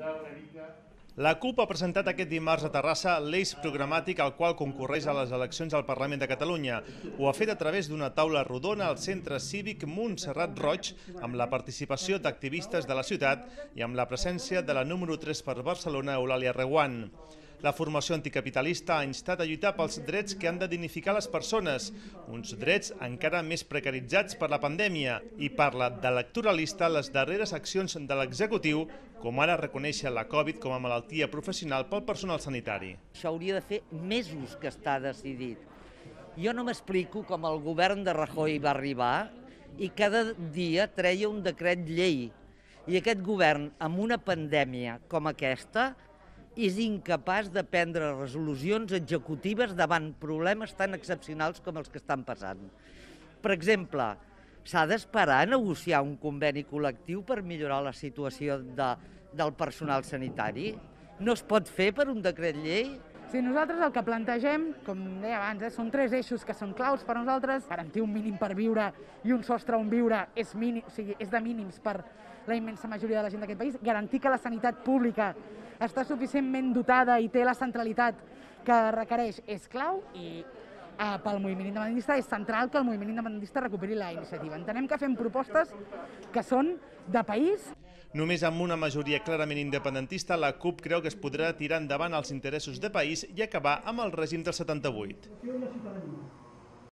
La CUP ha presentat aquest dimarts a Terrassa l'eix programàtic al qual concorreix a les eleccions al Parlament de Catalunya. Ho ha fet a través d'una taula rodona al Centre Cívic Montserrat Roig, amb la participació d'activistes de la ciutat i amb la presència de la número 3 per Barcelona, Eulàlia Reguant. La formació anticapitalista ha instat a lluitar pels drets que han de dignificar les persones, uns drets encara més precaritzats per la pandèmia, i parla d'electoralista les darreres accions de l'executiu, com ara reconèixer la Covid com a malaltia professional pel personal sanitari. Això hauria de fer mesos que està decidit. Jo no m'explico com el govern de Rajoy va arribar i cada dia treia un decret llei. I aquest govern, amb una pandèmia com aquesta, és incapaç de prendre resolucions executives davant problemes tan excepcionals com els que estan passant. Per exemple, s'ha d'esperar a negociar un conveni col·lectiu per millorar la situació del personal sanitari? No es pot fer per un decret llei? Sí, nosaltres el que plantegem, com deia abans, són 3 eixos que són claus per nosaltres. Garantir un mínim per viure i un sostre on viure és de mínims per la immensa majoria de la gent d'aquest país. Garantir que la sanitat pública està suficientment dotada i té la centralitat que requereix és clau, i pel moviment independentista és central que el moviment independentista recuperi la iniciativa. Entenem que fem propostes que són de país. Només amb una majoria clarament independentista, la CUP creu que es podrà tirar endavant els interessos de país i acabar amb el règim del 78.